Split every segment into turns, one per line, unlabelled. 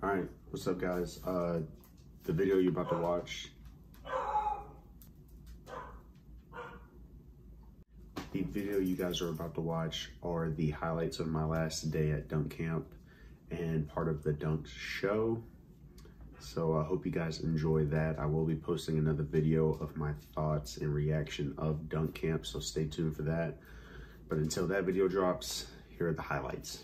Alright, what's up guys? The video you're about to watch, are the highlights of my last day at dunk camp and part of the dunk show. So I hope you guys enjoy that. I will be posting another video of my thoughts and reaction of dunk camp, so stay tuned for that. But until that video drops, here are the highlights.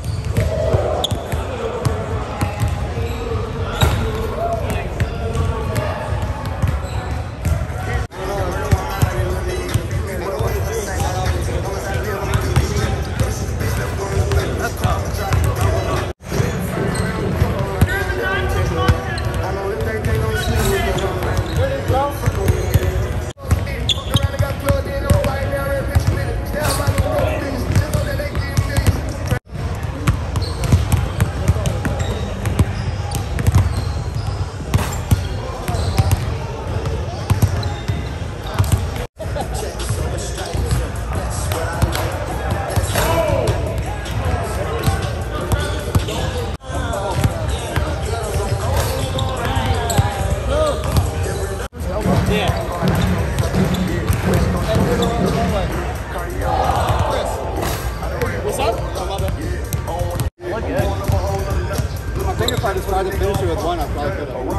If I just tried to finish it with one, I probably could have.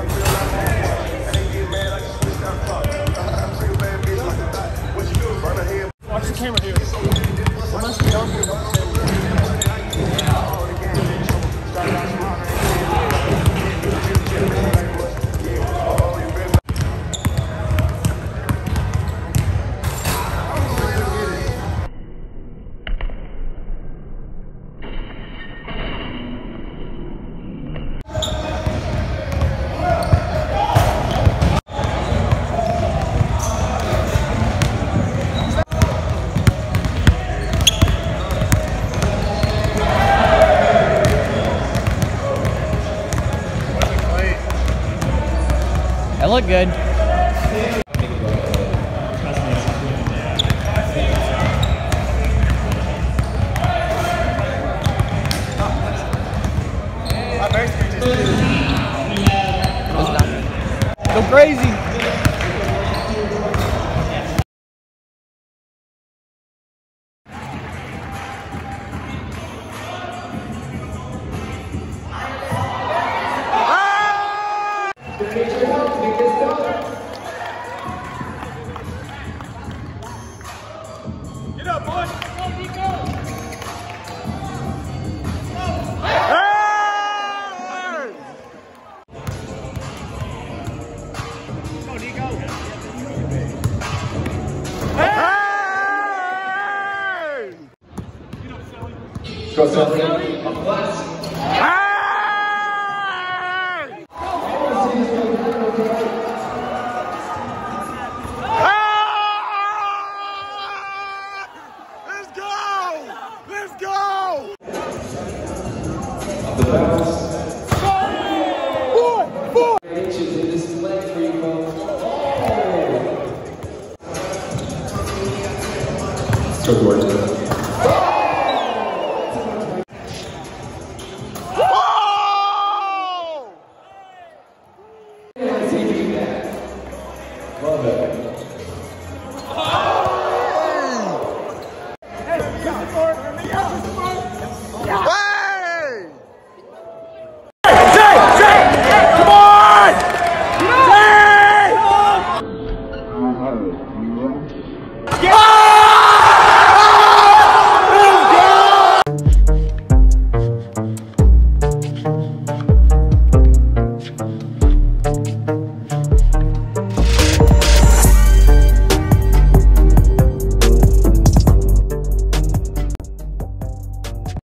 Watch the camera here.
That looked good. Go crazy.
Get up, boy! Go, Nico! Go, Nico! Hey! Go, Sally! Love it.
Get